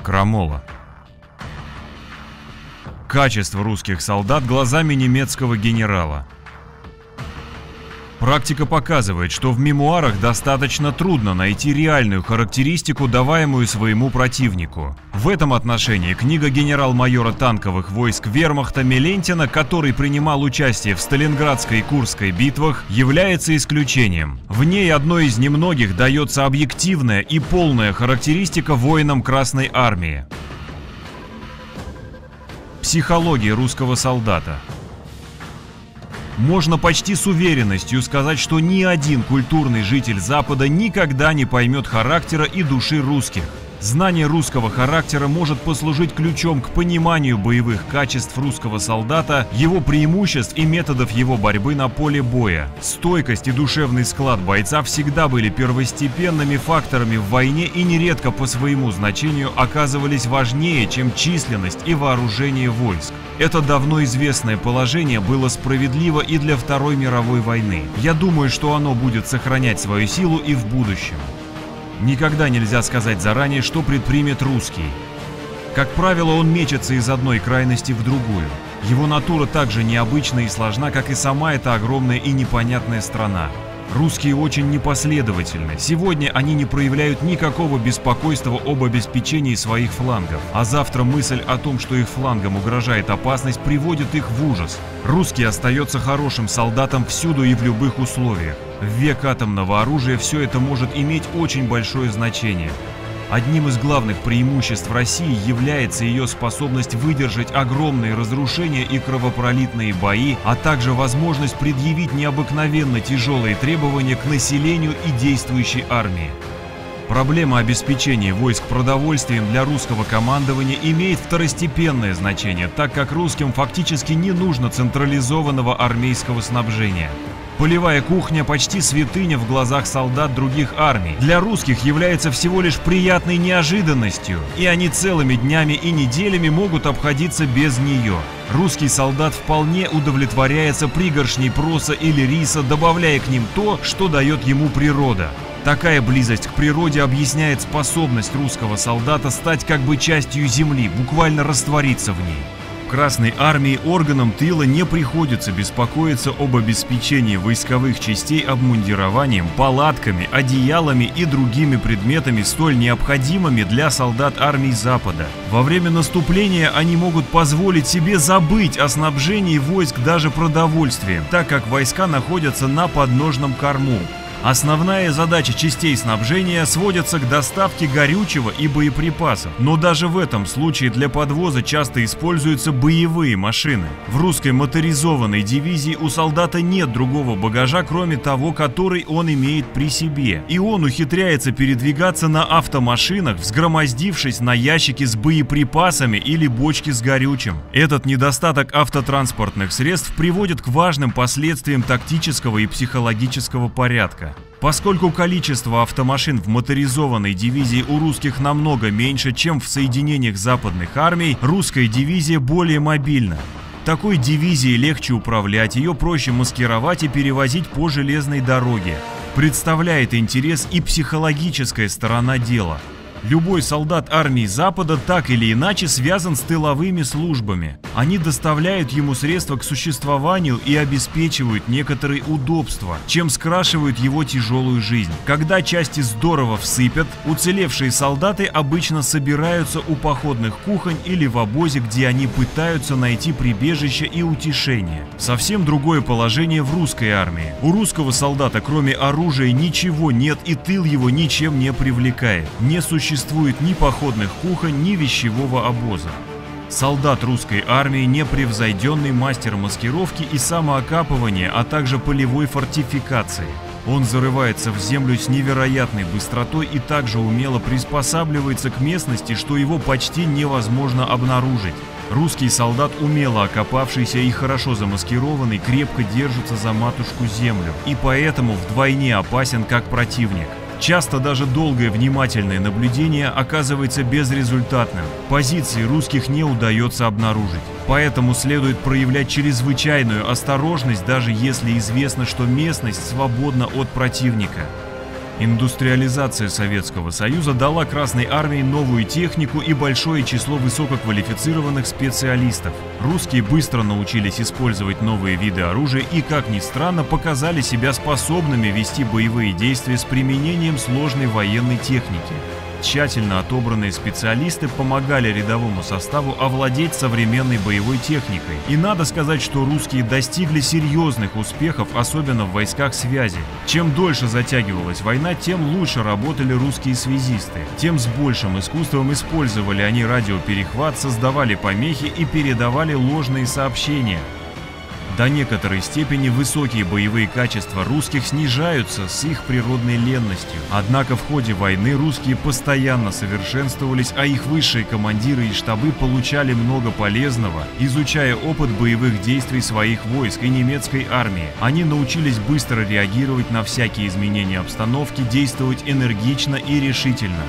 Крамола. Качество русских солдат глазами немецкого генерала. Практика показывает, что в мемуарах достаточно трудно найти реальную характеристику, даваемую своему противнику. В этом отношении книга генерал-майора танковых войск вермахта Мелентина, который принимал участие в Сталинградской и Курской битвах, является исключением. В ней одной из немногих дается объективная и полная характеристика воинам Красной Армии. Психология русского солдата. Можно почти с уверенностью сказать, что ни один культурный житель Запада никогда не поймет характера и души русских. Знание русского характера может послужить ключом к пониманию боевых качеств русского солдата, его преимуществ и методов его борьбы на поле боя. Стойкость и душевный склад бойца всегда были первостепенными факторами в войне и нередко по своему значению оказывались важнее, чем численность и вооружение войск. Это давно известное положение было справедливо и для Второй мировой войны. Я думаю, что оно будет сохранять свою силу и в будущем. Никогда нельзя сказать заранее, что предпримет русский. Как правило, он мечется из одной крайности в другую. Его натура так же необычна и сложна, как и сама эта огромная и непонятная страна. Русские очень непоследовательны. Сегодня они не проявляют никакого беспокойства об обеспечении своих флангов. А завтра мысль о том, что их флангам угрожает опасность, приводит их в ужас. Русский остается хорошим солдатом всюду и в любых условиях. В век атомного оружия все это может иметь очень большое значение. Одним из главных преимуществ России является ее способность выдержать огромные разрушения и кровопролитные бои, а также возможность предъявить необыкновенно тяжелые требования к населению и действующей армии. Проблема обеспечения войск продовольствием для русского командования имеет второстепенное значение, так как русским фактически не нужно централизованного армейского снабжения. Полевая кухня почти святыня в глазах солдат других армий. Для русских является всего лишь приятной неожиданностью, и они целыми днями и неделями могут обходиться без нее. Русский солдат вполне удовлетворяется пригоршней проса или риса, добавляя к ним то, что дает ему природа. Такая близость к природе объясняет способность русского солдата стать как бы частью земли, буквально раствориться в ней. Красной армии органам тыла не приходится беспокоиться об обеспечении войсковых частей обмундированием, палатками, одеялами и другими предметами, столь необходимыми для солдат армий Запада. Во время наступления они могут позволить себе забыть о снабжении войск даже продовольствием, так как войска находятся на подножном корму. Основная задача частей снабжения сводится к доставке горючего и боеприпасов, но даже в этом случае для подвоза часто используются боевые машины. В русской моторизованной дивизии у солдата нет другого багажа, кроме того, который он имеет при себе, и он ухитряется передвигаться на автомашинах, взгромоздившись на ящики с боеприпасами или бочки с горючим. Этот недостаток автотранспортных средств приводит к важным последствиям тактического и психологического порядка. Поскольку количество автомашин в моторизованной дивизии у русских намного меньше, чем в соединениях западных армий, русская дивизия более мобильна. Такой дивизией легче управлять, ее проще маскировать и перевозить по железной дороге. Представляет интерес и психологическая сторона дела. Любой солдат армии Запада так или иначе связан с тыловыми службами. Они доставляют ему средства к существованию и обеспечивают некоторые удобства, чем скрашивают его тяжелую жизнь. Когда части здорово всыпят, уцелевшие солдаты обычно собираются у походных кухонь или в обозе, где они пытаются найти прибежище и утешение. Совсем другое положение в русской армии. У русского солдата кроме оружия ничего нет, и тыл его ничем не привлекает. Не существует ни походных кухонь, ни вещевого обоза. Солдат русской армии – непревзойденный мастер маскировки и самоокапывания, а также полевой фортификации. Он зарывается в землю с невероятной быстротой и также умело приспосабливается к местности, что его почти невозможно обнаружить. Русский солдат, умело окопавшийся и хорошо замаскированный, крепко держится за матушку землю и поэтому вдвойне опасен как противник. Часто даже долгое внимательное наблюдение оказывается безрезультатным. Позиции русских не удается обнаружить. Поэтому следует проявлять чрезвычайную осторожность, даже если известно, что местность свободна от противника. Индустриализация Советского Союза дала Красной Армии новую технику и большое число высококвалифицированных специалистов. Русские быстро научились использовать новые виды оружия и, как ни странно, показали себя способными вести боевые действия с применением сложной военной техники. Тщательно отобранные специалисты помогали рядовому составу овладеть современной боевой техникой. И надо сказать, что русские достигли серьезных успехов, особенно в войсках связи. Чем дольше затягивалась война, тем лучше работали русские связисты. Тем с большим искусством использовали они радиоперехват, создавали помехи и передавали ложные сообщения. До некоторой степени высокие боевые качества русских снижаются с их природной ленностью. Однако в ходе войны русские постоянно совершенствовались, а их высшие командиры и штабы получали много полезного, изучая опыт боевых действий своих войск и немецкой армии. Они научились быстро реагировать на всякие изменения обстановки, действовать энергично и решительно.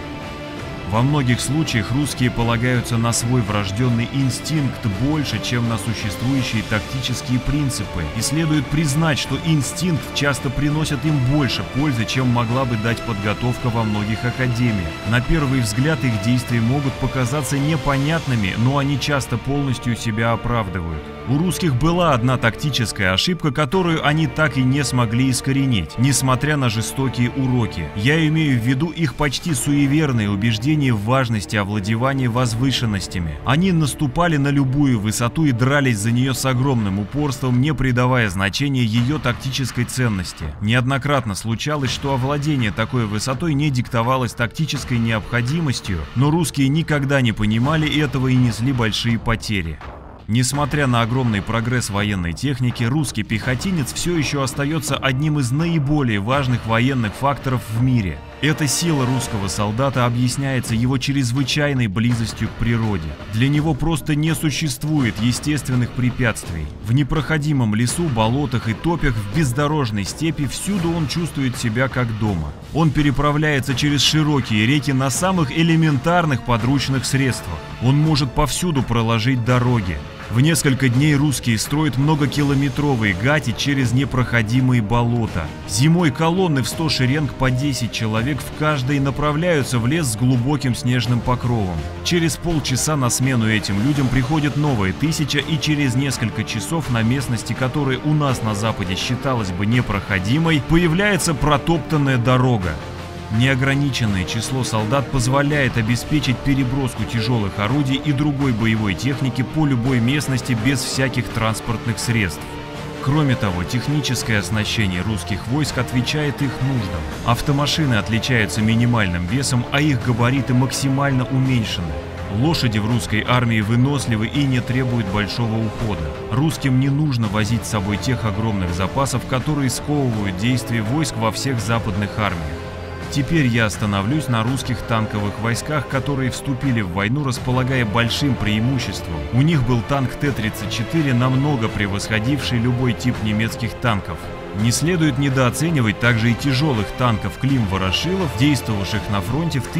Во многих случаях русские полагаются на свой врожденный инстинкт больше, чем на существующие тактические принципы. И следует признать, что инстинкт часто приносит им больше пользы, чем могла бы дать подготовка во многих академиях. На первый взгляд их действия могут показаться непонятными, но они часто полностью себя оправдывают. У русских была одна тактическая ошибка, которую они так и не смогли искоренить, несмотря на жестокие уроки. Я имею в виду их почти суеверные убеждения в важности овладевания возвышенностями. Они наступали на любую высоту и дрались за нее с огромным упорством, не придавая значения ее тактической ценности. Неоднократно случалось, что овладение такой высотой не диктовалось тактической необходимостью, но русские никогда не понимали этого и несли большие потери. Несмотря на огромный прогресс военной техники, русский пехотинец все еще остается одним из наиболее важных военных факторов в мире. Эта сила русского солдата объясняется его чрезвычайной близостью к природе. Для него просто не существует естественных препятствий. В непроходимом лесу, болотах и топях, в бездорожной степи всюду он чувствует себя как дома. Он переправляется через широкие реки на самых элементарных подручных средствах. Он может повсюду проложить дороги. В несколько дней русские строят многокилометровые гати через непроходимые болота. Зимой колонны в 100 шеренг по 10 человек в каждой направляются в лес с глубоким снежным покровом. Через полчаса на смену этим людям приходит новая тысяча, и через несколько часов на местности, которая у нас на западе считалась бы непроходимой, появляется протоптанная дорога. Неограниченное число солдат позволяет обеспечить переброску тяжелых орудий и другой боевой техники по любой местности без всяких транспортных средств. Кроме того, техническое оснащение русских войск отвечает их нуждам. Автомашины отличаются минимальным весом, а их габариты максимально уменьшены. Лошади в русской армии выносливы и не требуют большого ухода. Русским не нужно возить с собой тех огромных запасов, которые сковывают действия войск во всех западных армиях. Теперь я остановлюсь на русских танковых войсках, которые вступили в войну, располагая большим преимуществом. У них был танк Т-34, намного превосходивший любой тип немецких танков. Не следует недооценивать также и тяжелых танков Клим-Ворошилов, действовавших на фронте в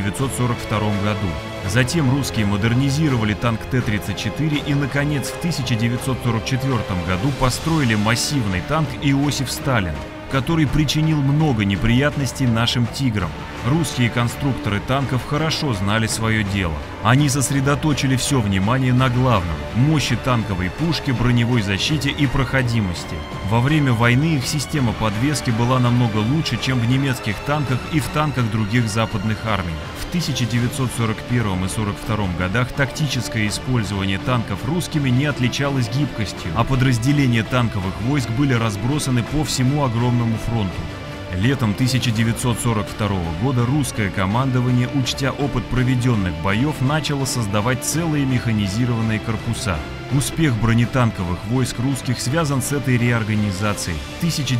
1942 году. Затем русские модернизировали танк Т-34 и, наконец, в 1944 году построили массивный танк Иосиф Сталин, который причинил много неприятностей нашим «Тиграм». Русские конструкторы танков хорошо знали свое дело. Они сосредоточили все внимание на главном – мощи танковой пушки, броневой защите и проходимости. Во время войны их система подвески была намного лучше, чем в немецких танках и в танках других западных армий. В 1941 и 1942 годах тактическое использование танков русскими не отличалось гибкостью, а подразделения танковых войск были разбросаны по всему огромному фронту. Летом 1942 года русское командование, учтя опыт проведенных боев, начало создавать целые механизированные корпуса. Успех бронетанковых войск русских связан с этой реорганизацией. К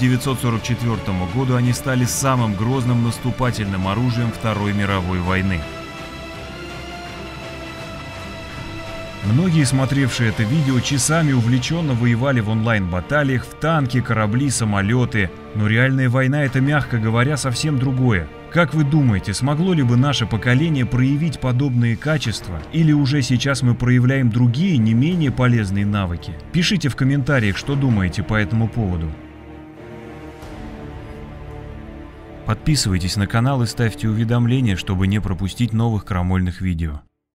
1944 году они стали самым грозным наступательным оружием Второй мировой войны. Многие, смотревшие это видео, часами увлеченно воевали в онлайн-баталиях, в танки, корабли, самолеты. Но реальная война — это, мягко говоря, совсем другое. Как вы думаете, смогло ли бы наше поколение проявить подобные качества? Или уже сейчас мы проявляем другие, не менее полезные навыки? Пишите в комментариях, что думаете по этому поводу. Подписывайтесь на канал и ставьте уведомления, чтобы не пропустить новых крамольных видео.